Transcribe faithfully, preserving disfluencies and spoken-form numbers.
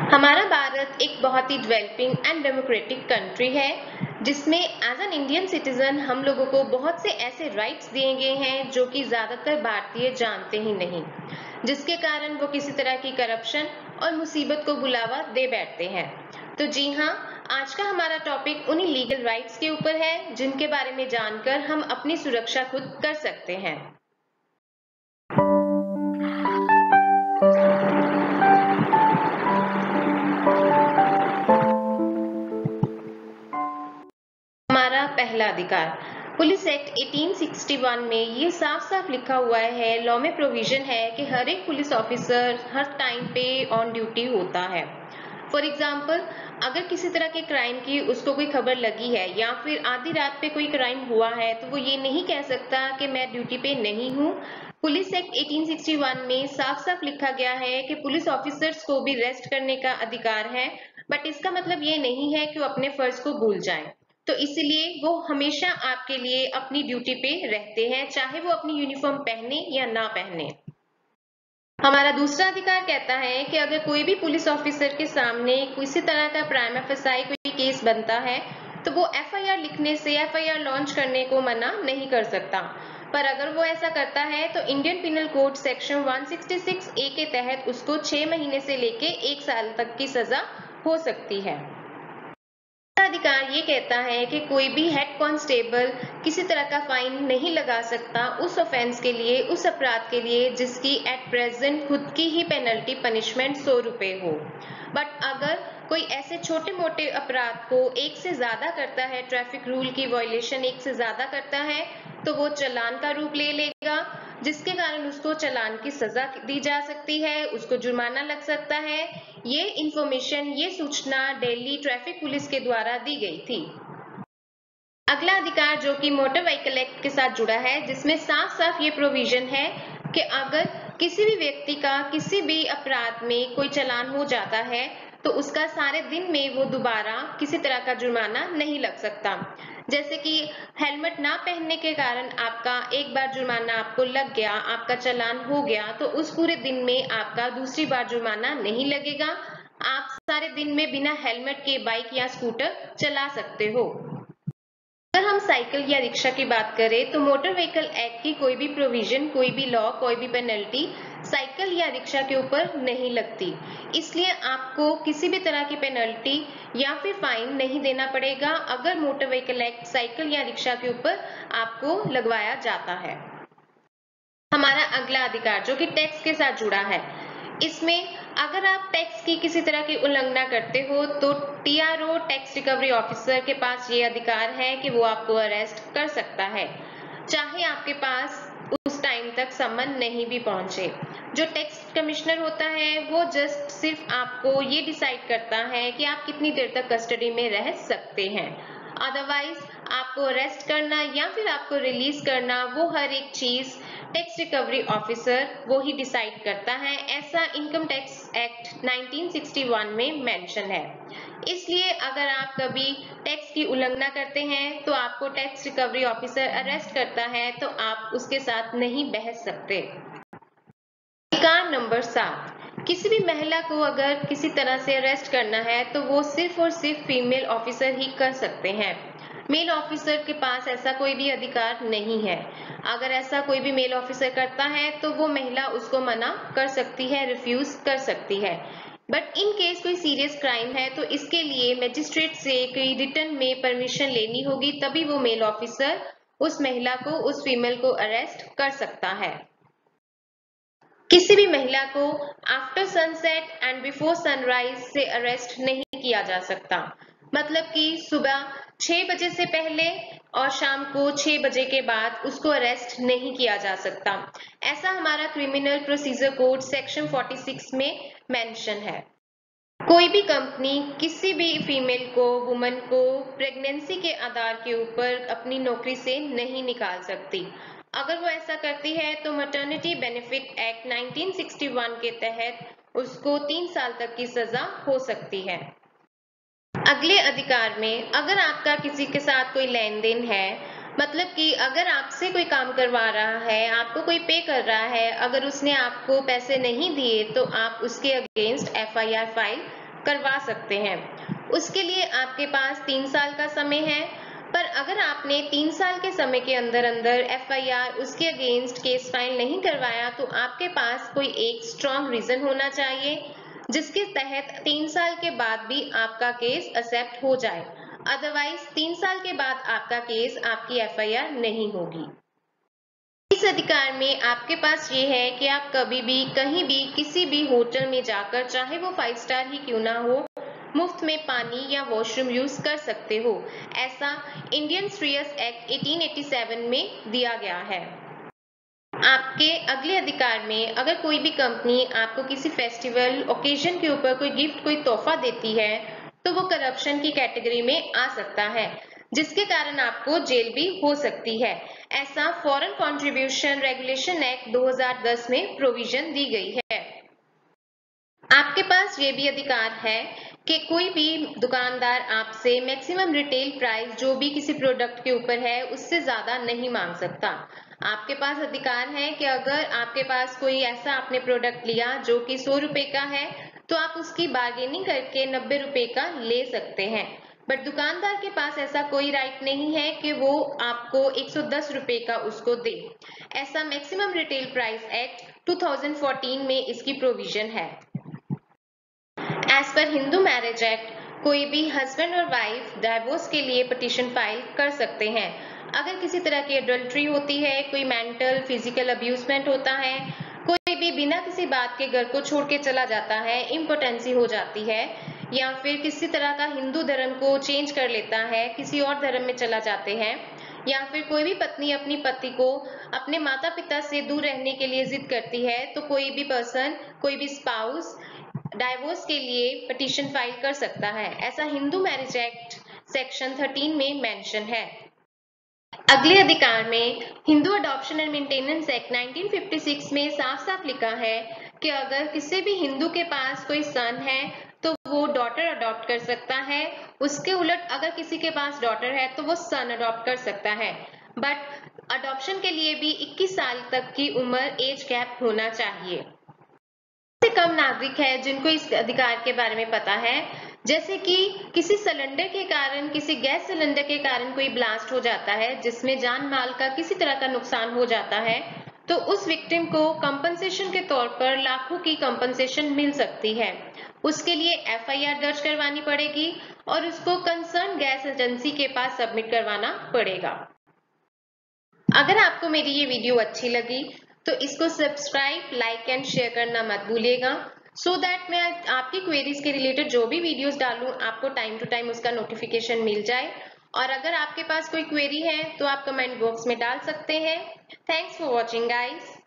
हमारा भारत एक बहुत ही डेवलपिंग एंड डेमोक्रेटिक कंट्री है जिसमें एज एन इंडियन सिटीजन हम लोगों को बहुत से ऐसे राइट्स दिए गए हैं जो कि ज्यादातर भारतीय जानते ही नहीं, जिसके कारण वो किसी तरह की करप्शन और मुसीबत को बुलावा दे बैठते हैं। तो जी हाँ, आज का हमारा टॉपिक उन्हीं लीगल राइट्स के ऊपर है जिनके बारे में जानकर हम अपनी सुरक्षा खुद कर सकते हैं। हमारा पहला अधिकार, पुलिस एक्ट अठारह सौ इकसठ में ये साफ साफ लिखा हुआ है, लॉ में प्रोविजन है कि हर एक पुलिस ऑफिसर हर टाइम पे ऑन ड्यूटी होता है। फॉर एग्जाम्पल, अगर किसी तरह के क्राइम की उसको कोई खबर लगी है या फिर आधी रात पे कोई क्राइम हुआ है तो वो ये नहीं कह सकता कि मैं ड्यूटी पे नहीं हूँ। पुलिस एक्ट अठारह सौ इकसठ में साफ साफ लिखा गया है कि पुलिस ऑफिसर्स को भी रेस्ट करने का अधिकार है, बट इसका मतलब ये नहीं है कि वो अपने फर्ज को भूल जाएं। तो इसलिए वो हमेशा आपके लिए अपनी ड्यूटी पे रहते हैं, चाहे वो अपनी यूनिफॉर्म पहने या ना पहने। हमारा दूसरा अधिकार कहता है कि अगर कोई भी पुलिस ऑफिसर के सामने किसी तरह का प्राइमा फेसाई कोई केस बनता है तो वो एफ आई आर लिखने से एफ आई आर लॉन्च करने को मना नहीं कर सकता। पर अगर वो ऐसा करता है तो इंडियन पिनल कोड सेक्शन एक सौ छियासठ ए के तहत उसको छह महीने से लेके एक साल तक की सजा हो सकती है। अधिकार ये कहता है कि कोई भी हेड कांस्टेबल किसी तरह का फाइन नहीं लगा सकता उस ऑफेंस के लिए, उस अपराध के लिए जिसकी एट प्रेजेंट खुद की ही पेनल्टी पनिशमेंट सौ रुपए हो। बट अगर कोई ऐसे छोटे मोटे अपराध को एक से ज्यादा करता है, ट्रैफिक रूल की वायलेशन एक से ज्यादा करता है, तो वो चालान का रूप ले लेगा, जिसके कारण उसको चालान की सजा दी जा सकती है, उसको जुर्माना लग सकता है। ये इंफॉर्मेशन, ये सूचना दिल्ली ट्रैफिक पुलिस के द्वारा दी गई थी। अगला अधिकार जो कि मोटर व्हीकल एक्ट के साथ जुड़ा है, जिसमें साफ साफ ये प्रोविजन है कि अगर किसी भी व्यक्ति का किसी भी अपराध में कोई चालान हो जाता है तो उसका सारे दिन में वो दोबारा किसी तरह का जुर्माना नहीं लग सकता। जैसे कि हेलमेट ना पहनने के कारण आपका एक बार जुर्माना आपको लग गया, आपका चालान हो गया, तो उस पूरे दिन में आपका दूसरी बार जुर्माना नहीं लगेगा। आप सारे दिन में बिना हेलमेट के बाइक या स्कूटर चला सकते हो। अगर हम साइकिल या रिक्शा की बात करें तो मोटर व्हीकल एक्ट की कोई भी प्रोविजन, कोई भी लॉ, कोई भी पेनल्टी साइकिल या रिक्शा के ऊपर नहीं लगती, इसलिए आपको किसी भी तरह की पेनल्टी या फिर फाइन नहीं देना पड़ेगा अगर मोटर व्हीकल एक्ट साइकिल या रिक्शा के ऊपर आपको लगवाया जाता है। हमारा अगला अधिकार जो कि टैक्स के साथ जुड़ा है, इसमें अगर आप टैक्स की किसी तरह की उल्लंघना करते हो तो T R O tax recovery officer के पास ये अधिकार है कि वो आपको अरेस्ट कर सकता है, चाहे आपके पास उस टाइम तक सम्मन नहीं भी पहुंचे। जो टैक्स कमिश्नर होता है वो जस्ट सिर्फ आपको ये डिसाइड करता है कि आप कितनी देर तक कस्टडी में रह सकते हैं। अदरवाइज आपको अरेस्ट करना या फिर आपको रिलीज करना, वो हर एक चीज टैक्स रिकवरी ऑफिसर वो ही डिसाइड करता है। ऐसा इनकम टैक्स एक्ट उन्नीस सौ इकसठ में मेंशन है। इसलिए अगर आप कभी टैक्स की उल्लंघना करते हैं तो आपको टैक्स रिकवरी ऑफिसर अरेस्ट करता है तो आप उसके साथ नहीं बहस सकते। अधिकार नंबर सात, किसी भी महिला को अगर किसी तरह से अरेस्ट करना है तो वो सिर्फ और सिर्फ फीमेल ऑफिसर ही कर सकते हैं। मेल ऑफिसर के पास ऐसा कोई भी अधिकार नहीं है। अगर ऐसा कोई भी मेल ऑफिसर करता है तो वो महिला उसको मना कर सकती है, रिफ्यूज कर सकती है। बट इन केस कोई सीरियस क्राइम है तो इसके लिए मजिस्ट्रेट से कोई रिटर्न में परमिशन लेनी होगी, तभी वो मेल ऑफिसर उस महिला को, उस फीमेल को अरेस्ट कर सकता है। किसी भी महिला को after sunset and before sunrise से अरेस्ट नहीं किया जा सकता, मतलब कि सुबह छह बजे से पहले और शाम को छह बजे के बाद उसको अरेस्ट नहीं किया जा सकता। ऐसा हमारा क्रिमिनल प्रोसीजर कोड सेक्शन छियालीस में मेंशन है। कोई भी कंपनी किसी भी फीमेल को, वुमन को प्रेगनेंसी के आधार के ऊपर अपनी नौकरी से नहीं निकाल सकती। अगर वो ऐसा करती है तो मैटरनिटी बेनिफिट एक्ट उन्नीस सौ इकसठ के तहत उसको तीन साल तक की सजा हो सकती है। अगले अधिकार में, अगर आपका किसी के साथ कोई लेन देन है, मतलब कि अगर आपसे कोई काम करवा रहा है, आपको कोई पे कर रहा है, अगर उसने आपको पैसे नहीं दिए तो आप उसके against F I R file करवा सकते हैं। उसके लिए आपके पास तीन साल का समय है, पर अगर आपने तीन साल के समय के अंदर अंदर एफ आई आर उसके अगेंस्ट केस फाइल नहीं करवाया तो आपके पास कोई एक स्ट्रॉन्ग रीजन होना चाहिए जिसके तहत तीन साल के बाद भी आपका केस एक्सेप्ट हो जाए। अदरवाइज तीन साल के बाद आपका केस, आपकी एफ आई आर नहीं होगी। इस अधिकार में आपके पास ये है कि आप कभी भी कहीं भी किसी भी होटल में जाकर, चाहे वो फाइव स्टार ही क्यों ना हो, मुफ्त में पानी या वॉशरूम यूज कर सकते हो। ऐसा इंडियन श्रेयस एक्ट अठारह सौ सत्तासी में दिया गया है। आपके अगले अधिकार में अगर कोई भी कंपनी आपको किसी फेस्टिवल ओकेजन के ऊपर कोई गिफ्ट, कोई तोहफा देती है तो वो करप्शन की कैटेगरी में आ सकता है, जिसके कारण आपको जेल भी हो सकती है। ऐसा फॉरेन कंट्रीब्यूशन रेगुलेशन एक्ट दो हज़ार दस में प्रोविजन दी गई है। आपके पास ये भी अधिकार है कि कोई भी दुकानदार आपसे मैक्सिमम रिटेल प्राइस जो भी किसी प्रोडक्ट के ऊपर है उससे ज्यादा नहीं मांग सकता। आपके पास अधिकार है कि अगर आपके पास कोई ऐसा आपने प्रोडक्ट लिया जो कि सौ रुपए का है तो आप उसकी बार्गेनिंग करके नब्बे रुपए का ले सकते हैं, बट दुकानदार के पास ऐसा कोई राइट नहीं है कि वो आपको एक सौ दस रुपए का उसको दे। ऐसा मैक्सिमम रिटेल प्राइस एक्ट दो हज़ार चौदह में इसकी प्रोविजन है। As per Hindu marriage act कोई भी हस्बैंड और वाइफ डाइवोर्स के लिए पिटीशन फाइल कर सकते हैं। अगर किसी तरह की एडल्ट्री होती है, कोई मेंटल फिजिकल अब्यूजमेंट होता है, कोई भी बिना किसी बात के घर को छोड़ के चला जाता है, इम्पोटेंसी हो जाती है, या फिर किसी तरह का हिंदू धर्म को चेंज कर लेता है, किसी और धर्म में चला जाते हैं, या फिर कोई भी पत्नी अपनी पति को अपने माता पिता से दूर रहने के लिए जिद करती है, तो कोई भी पर्सन, कोई भी स्पाउस डाइवोर्स के लिए पिटीशन फाइल कर सकता है। ऐसा हिंदू मैरिज एक्ट सेक्शन तेरह में मेंशन है। अगले अधिकार में Hindu adoption and maintenance act उन्नीस सौ छप्पन में साफ साफ लिखा है कि अगर किसी भी हिंदू के पास कोई सन है तो वो डॉटर अडॉप्ट कर सकता है। उसके उलट अगर किसी के पास डॉटर है तो वो सन अडॉप्ट कर सकता है, बट अडॉप्शन के लिए भी इक्कीस साल तक की उम्र एज गैप होना चाहिए। से कम नागरिक है जिनको इस अधिकार के बारे में पता है, जैसे कि किसी सिलेंडर के कारण, किसी गैस सिलेंडर के कारण कोई ब्लास्ट हो जाता है जिसमें जान माल का किसी तरह का नुकसान हो जाता है, तो उस विक्टिम को कंपनसेशन के तौर पर लाखों की कंपनसेशन मिल सकती है। उसके लिए एफ आई आर दर्ज करवानी पड़ेगी और उसको कंसर्न गैस एजेंसी के पास सबमिट करवाना पड़ेगा। अगर आपको मेरी ये वीडियो अच्छी लगी तो इसको सब्सक्राइब, लाइक एंड शेयर करना मत भूलिएगा, सो so दैट मैं आपकी क्वेरीज के रिलेटेड जो भी वीडियोस डालूं आपको टाइम टू टाइम उसका नोटिफिकेशन मिल जाए। और अगर आपके पास कोई क्वेरी है तो आप कमेंट बॉक्स में डाल सकते हैं। Thanks for watching guys.